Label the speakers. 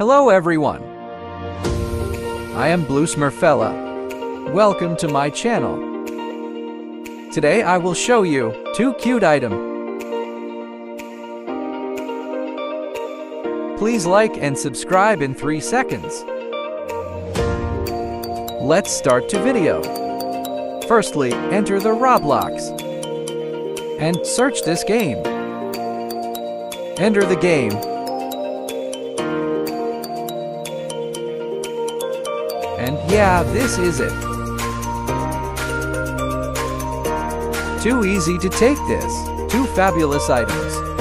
Speaker 1: Hello everyone! I am BlueSmurfella. Welcome to my channel. Today I will show you 2 cute items. Please like and subscribe in 3 seconds. Let's start to video. Firstly, enter the Roblox and search this game. Enter the game. And yeah, this is it. Too easy to take this. 2 fabulous items.